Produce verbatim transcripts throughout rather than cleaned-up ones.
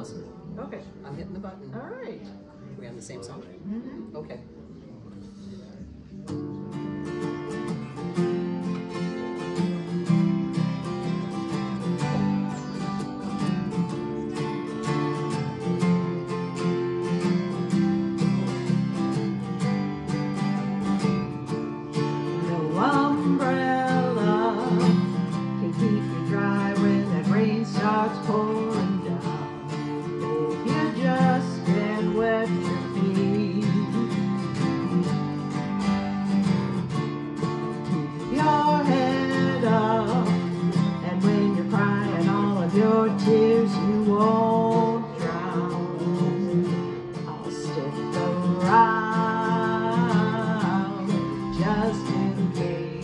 Awesome. Okay. I'm hitting the button. All right. We on the same song? Mm-hmm. Okay. No umbrella can keep you dry when that rain starts pouring down. If you just can't wet your feet, keep your head up, and when you're crying all of your tears you won't drown. I'll stick around just in case.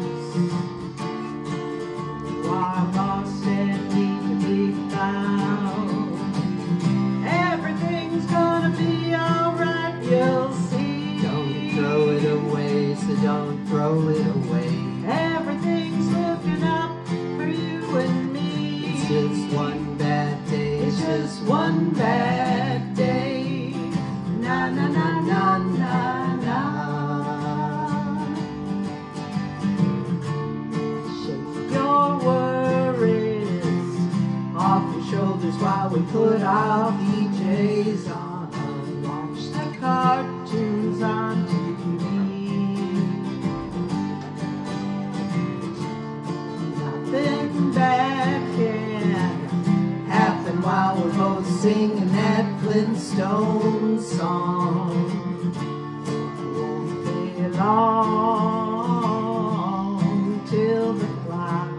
While lost and need to be found, everything's gonna be alright, you'll see. Don't throw it away, so don't throw it away. Everything's looking up for you and me. It's just one bad day. It's just one bad day. Na na na na na na. Shake your worries off your shoulders while we put our P Js on. Watch the cartoons on T V. Nothing bad can happen while we're both singing that Flintstone song. Won't be long till the clock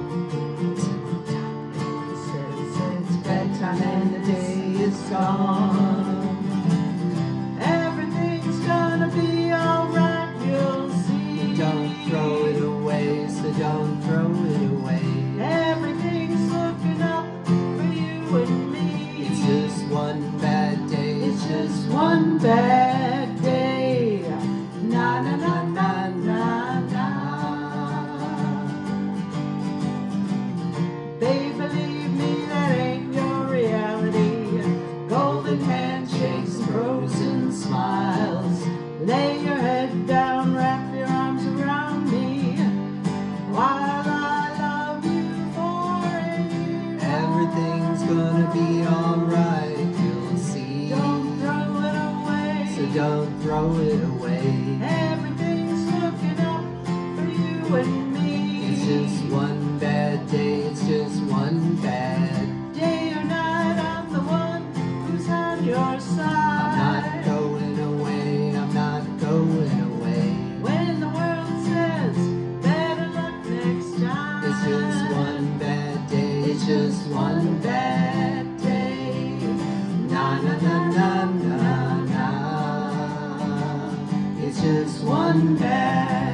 says it's bedtime and the day is gone. Everything's gonna be alright, you'll see. Don't throw it away, so don't throw it away. Everything's looking up for you and me. It's just one bad day. It's just one bad day. Na na na na na na. Babe, believe me, that ain't your reality. Golden handshakes and frozen smiles. Lay your head down, wrap your arms around me, while I love you for a year. Everything's gonna be alright, you'll see. Don't throw it away. So don't throw it away. Everything's looking up for you and me. It's just one bad day, it's just one bad. Day or night, I'm the one who's on your I'm side. not going away, I'm not going away. When the world says better luck next time, It's just one bad day, it's just one bad day. na na na na na na. It's just one bad